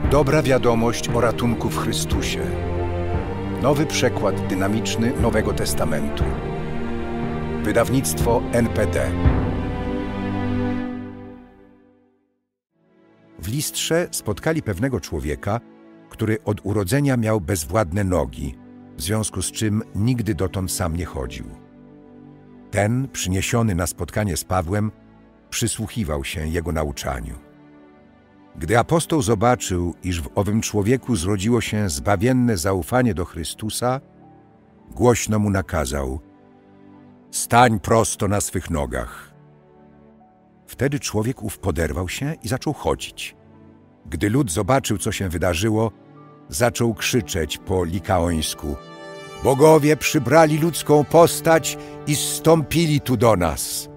Dobra wiadomość o ratunku w Chrystusie. Nowy przekład dynamiczny Nowego Testamentu. Wydawnictwo NPD. W Listrze spotkali pewnego człowieka, który od urodzenia miał bezwładne nogi, w związku z czym nigdy dotąd sam nie chodził. Ten, przyniesiony na spotkanie z Pawłem, przysłuchiwał się jego nauczaniu. Gdy apostoł zobaczył, iż w owym człowieku zrodziło się zbawienne zaufanie do Chrystusa, głośno mu nakazał: „Stań prosto na swych nogach”. Wtedy człowiek ów poderwał się i zaczął chodzić. Gdy lud zobaczył, co się wydarzyło, zaczął krzyczeć po likaońsku: „Bogowie przybrali ludzką postać i zstąpili tu do nas”.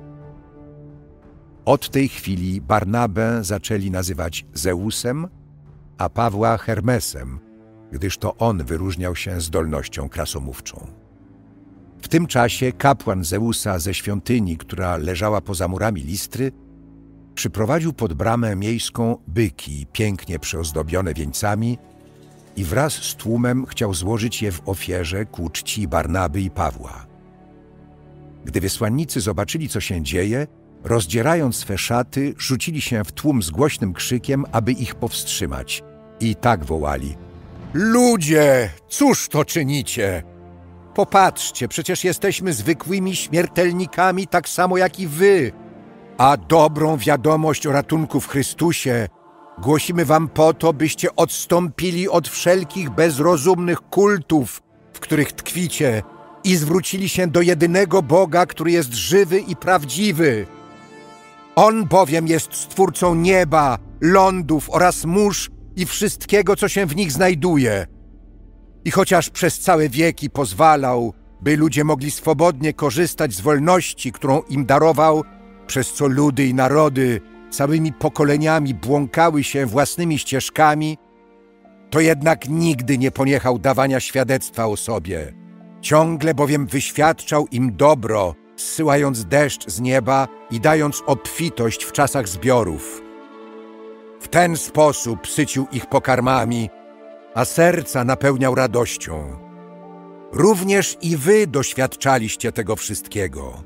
Od tej chwili Barnabę zaczęli nazywać Zeusem, a Pawła Hermesem, gdyż to on wyróżniał się zdolnością krasomówczą. W tym czasie kapłan Zeusa ze świątyni, która leżała poza murami Listry, przyprowadził pod bramę miejską byki pięknie przyozdobione wieńcami i wraz z tłumem chciał złożyć je w ofierze ku czci Barnaby i Pawła. Gdy wysłannicy zobaczyli, co się dzieje, rozdzierając swe szaty, rzucili się w tłum z głośnym krzykiem, aby ich powstrzymać. I tak wołali: „Ludzie, cóż to czynicie? Popatrzcie, przecież jesteśmy zwykłymi śmiertelnikami, tak samo jak i wy. A dobrą wiadomość o ratunku w Chrystusie głosimy wam po to, byście odstąpili od wszelkich bezrozumnych kultów, w których tkwicie, i zwrócili się do jedynego Boga, który jest żywy i prawdziwy. On bowiem jest stwórcą nieba, lądów oraz mórz i wszystkiego, co się w nich znajduje. I chociaż przez całe wieki pozwalał, by ludzie mogli swobodnie korzystać z wolności, którą im darował, przez co ludy i narody całymi pokoleniami błąkały się własnymi ścieżkami, to jednak nigdy nie poniechał dawania świadectwa o sobie. Ciągle bowiem wyświadczał im dobro, zsyłając deszcz z nieba i dając obfitość w czasach zbiorów. W ten sposób sycił ich pokarmami, a serca napełniał radością. Również i wy doświadczaliście tego wszystkiego”.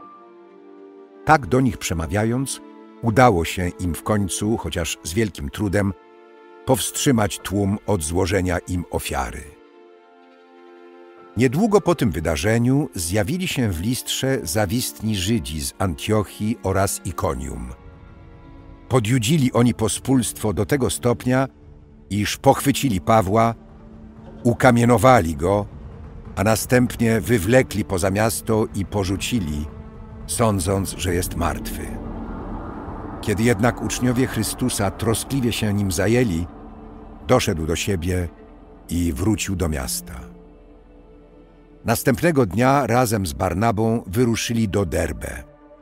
Tak do nich przemawiając, udało się im w końcu, chociaż z wielkim trudem, powstrzymać tłum od złożenia im ofiary. Niedługo po tym wydarzeniu zjawili się w Listrze zawistni Żydzi z Antiochii oraz Ikonium. Podjudzili oni pospólstwo do tego stopnia, iż pochwycili Pawła, ukamienowali go, a następnie wywlekli poza miasto i porzucili, sądząc, że jest martwy. Kiedy jednak uczniowie Chrystusa troskliwie się nim zajęli, doszedł do siebie i wrócił do miasta. Następnego dnia razem z Barnabą wyruszyli do Derbe.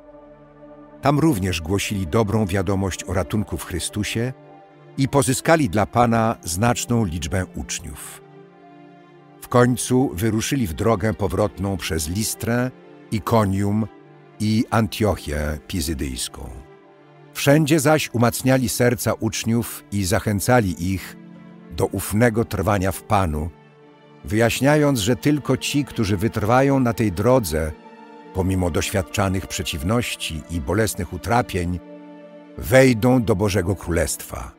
Tam również głosili dobrą wiadomość o ratunku w Chrystusie i pozyskali dla Pana znaczną liczbę uczniów. W końcu wyruszyli w drogę powrotną przez Listrę, Ikonium i Antiochię Pizydyjską. Wszędzie zaś umacniali serca uczniów i zachęcali ich do ufnego trwania w Panu, wyjaśniając, że tylko ci, którzy wytrwają na tej drodze, pomimo doświadczanych przeciwności i bolesnych utrapień, wejdą do Bożego Królestwa.